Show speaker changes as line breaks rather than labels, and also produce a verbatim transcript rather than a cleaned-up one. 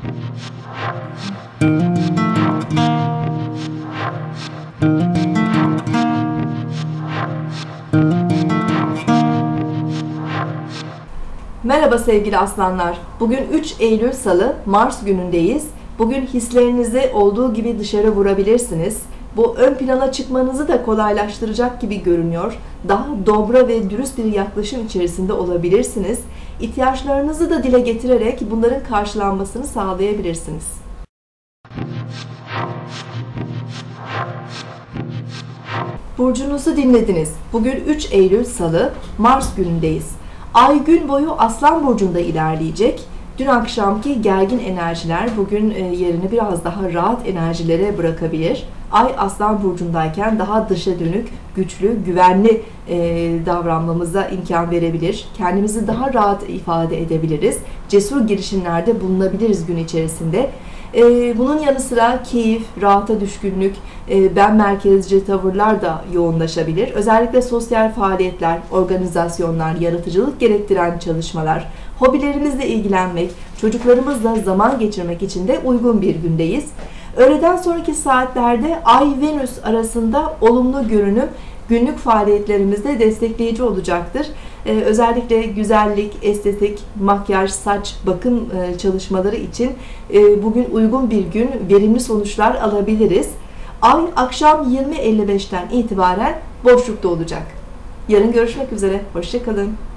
Merhaba sevgili aslanlar. Bugün üç Eylül Salı, Mars günündeyiz. Bugün hislerinizi olduğu gibi dışarı vurabilirsiniz. Bu ön plana çıkmanızı da kolaylaştıracak gibi görünüyor. Daha dobra ve dürüst bir yaklaşım içerisinde olabilirsiniz. İhtiyaçlarınızı da dile getirerek bunların karşılanmasını sağlayabilirsiniz. Burcunuzu dinlediniz. Bugün üç Eylül Salı, Mars günündeyiz. Ay gün boyu Aslan Burcu'nda ilerleyecek. Dün akşamki gergin enerjiler bugün yerini biraz daha rahat enerjilere bırakabilir. Ay Aslan Burcu'ndayken daha dışa dönük, güçlü, güvenli davranmamıza imkan verebilir. Kendimizi daha rahat ifade edebiliriz. Cesur girişimlerde bulunabiliriz gün içerisinde. Bunun yanı sıra keyif, rahata düşkünlük, ben merkezci tavırlar da yoğunlaşabilir. Özellikle sosyal faaliyetler, organizasyonlar, yaratıcılık gerektiren çalışmalar, hobilerimizle ilgilenmek, çocuklarımızla zaman geçirmek için de uygun bir gündeyiz. Öğleden sonraki saatlerde Ay-Venüs arasında olumlu görünüm günlük faaliyetlerimizde destekleyici olacaktır. Ee, özellikle güzellik, estetik, makyaj, saç, bakım e, çalışmaları için e, bugün uygun bir gün, verimli sonuçlar alabiliriz. Ay akşam yirmi elli beşten itibaren boşlukta olacak. Yarın görüşmek üzere. Hoşça kalın.